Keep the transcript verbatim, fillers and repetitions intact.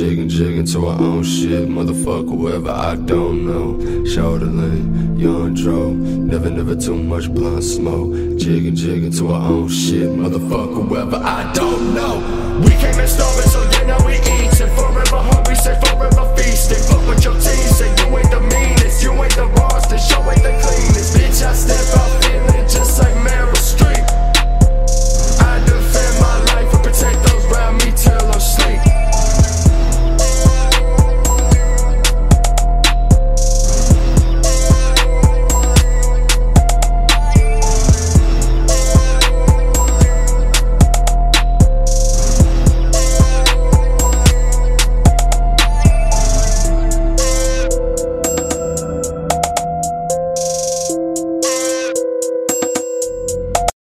jigging, jigging to our own shit. Motherfucker, whoever I don't know. Shoulder lane, young dro. Never, never too much blunt smoke. Jigging, jigging to our own shit. Motherfucker, whoever I don't know. We came in storming, so